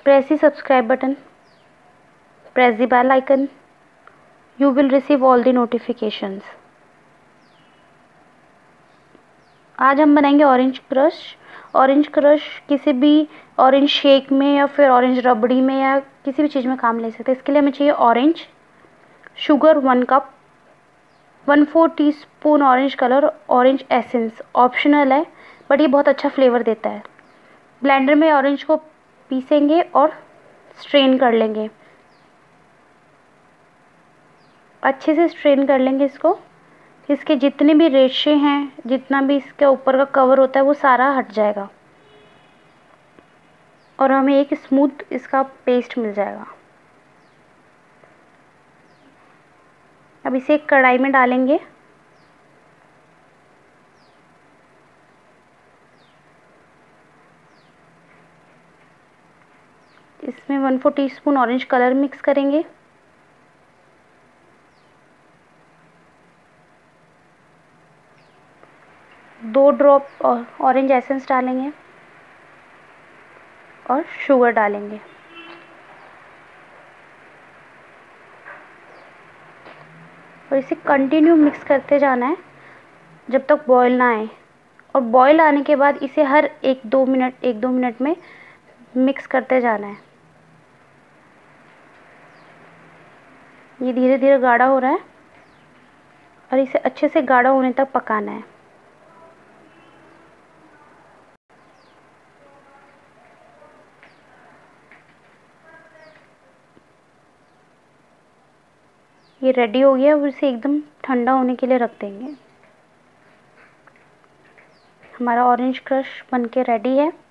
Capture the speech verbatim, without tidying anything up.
Press the subscribe button. Press the bell icon. You will receive all the notifications. आज हम बनाएंगे orange crush. Orange crush किसी भी orange shake में या फिर ऑरेंज रबड़ी में या किसी भी चीज़ में काम ले सकते हैं। इसके लिए हमें चाहिए orange, sugar one cup, one four teaspoon orange colour, orange essence optional है बट ये बहुत अच्छा फ्लेवर देता है। ब्लेंडर में ऑरेंज को पीसेंगे और स्ट्रेन कर लेंगे, अच्छे से स्ट्रेन कर लेंगे इसको। इसके जितने भी रेशे हैं, जितना भी इसके ऊपर का कवर होता है वो सारा हट जाएगा और हमें एक स्मूथ इसका पेस्ट मिल जाएगा। अब इसे एक कढ़ाई में डालेंगे। इसमें one four teaspoon orange colour mix करेंगे, दो ड्रॉप ऑरेंज एसेंस डालेंगे और शुगर डालेंगे। और इसे कंटिन्यू मिक्स करते जाना है जब तक बॉईल ना आए। और बॉईल आने के बाद इसे हर एक दो मिनट एक दो मिनट में मिक्स करते जाना है। ये धीरे धीरे गाढ़ा हो रहा है और इसे अच्छे से गाढ़ा होने तक पकाना है। ये रेडी हो गया। अब इसे एकदम ठंडा होने के लिए रख देंगे। हमारा ऑरेंज क्रश बनके रेडी है।